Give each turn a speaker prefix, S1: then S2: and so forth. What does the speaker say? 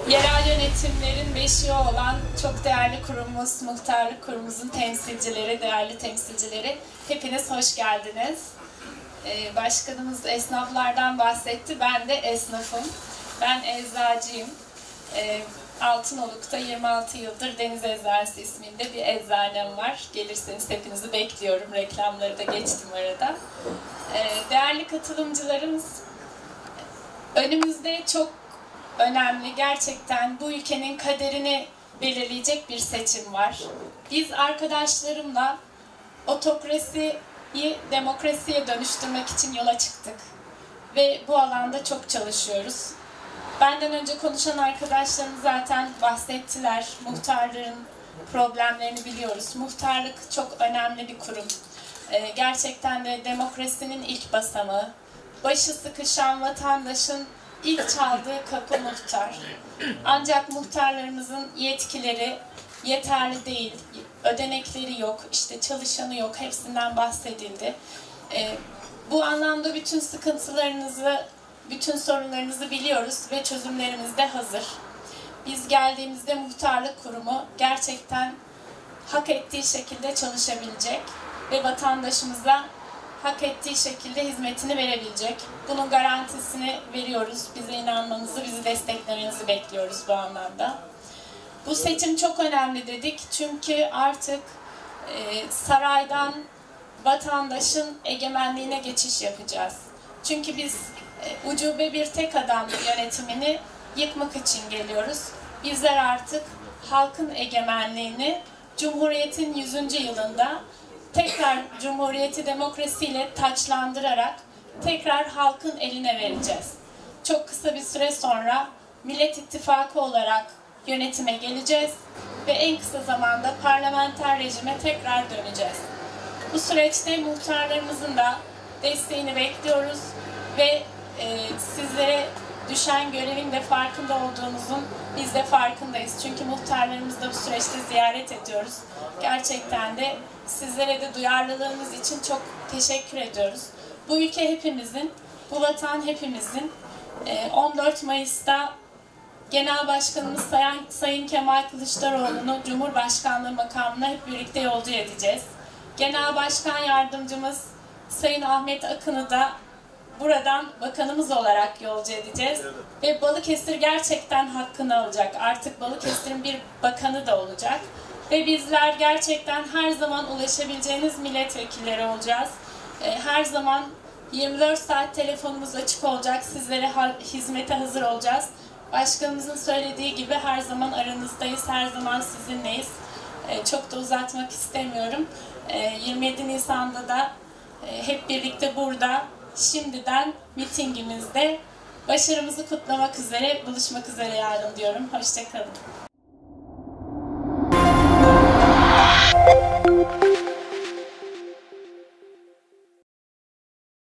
S1: Yerel yönetimlerin beşiği olan çok değerli kurumumuz, Muhtarlık Kurumumuzun temsilcileri, değerli temsilcileri, hepiniz hoş geldiniz. Başkanımız esnaflardan bahsetti, ben de esnafım. Ben eczacıyım. Altınoluk'ta 26 yıldır Deniz Eczanesi isminde bir eczanem var. Gelirseniz hepinizi bekliyorum, reklamları da geçtim arada. Değerli katılımcılarımız, önümüzde çok önemli, gerçekten bu ülkenin kaderini belirleyecek bir seçim var. Biz arkadaşlarımla otokrasiyi demokrasiye dönüştürmek için yola çıktık. Ve bu alanda çok çalışıyoruz. Benden önce konuşan arkadaşlarım zaten bahsettiler. Muhtarların problemlerini biliyoruz. Muhtarlık çok önemli bir kurum. Gerçekten de demokrasinin ilk basamağı. Başı sıkışan vatandaşın İlk çaldığı kapı muhtar. Ancak muhtarlarımızın yetkileri yeterli değil. Ödenekleri yok, işte çalışanı yok. Hepsinden bahsedildi. Bu anlamda bütün sıkıntılarınızı, bütün sorunlarınızı biliyoruz ve çözümlerimiz de hazır. Biz geldiğimizde muhtarlık kurumu gerçekten hak ettiği şekilde çalışabilecek ve vatandaşımıza hak ettiği şekilde hizmetini verebilecek. Bunun garantisini veriyoruz. Bize inanmanızı, bizi desteklemenizi bekliyoruz bu anlamda. Bu seçim çok önemli dedik. Çünkü artık saraydan vatandaşın egemenliğine geçiş yapacağız. Çünkü biz ucube bir tek adam yönetimini yıkmak için geliyoruz. Bizler artık halkın egemenliğini Cumhuriyet'in 100. yılında tekrar Cumhuriyeti demokrasiyle taçlandırarak tekrar halkın eline vereceğiz. Çok kısa bir süre sonra Millet İttifakı olarak yönetime geleceğiz ve en kısa zamanda parlamenter rejime tekrar döneceğiz. Bu süreçte muhtarlarımızın da desteğini bekliyoruz ve sizlere düşen görevin de farkında olduğunuzun biz de farkındayız. Çünkü muhtarlarımızı da bu süreçte ziyaret ediyoruz. Gerçekten de sizlere de duyarlılığınız için çok teşekkür ediyoruz. Bu ülke hepimizin, bu vatan hepimizin. 14 Mayıs'ta Genel Başkanımız Sayın Kemal Kılıçdaroğlu'nu Cumhurbaşkanlığı makamına hep birlikte yolcu edeceğiz. Genel Başkan Yardımcımız Sayın Ahmet Akın'ı da buradan bakanımız olarak yolcu edeceğiz. Ve Balıkesir gerçekten hakkını alacak. Artık Balıkesir'in bir bakanı da olacak. Ve bizler gerçekten her zaman ulaşabileceğiniz milletvekilleri olacağız. Her zaman 24 saat telefonumuz açık olacak. Sizlere hizmete hazır olacağız. Başkanımızın söylediği gibi her zaman aranızdayız. Her zaman sizinleyiz. Çok da uzatmak istemiyorum. 27 Nisan'da da hep birlikte burada şimdiden mitingimizde başarımızı kutlamak üzere, buluşmak üzere yarın diyorum. Hoşça kalın.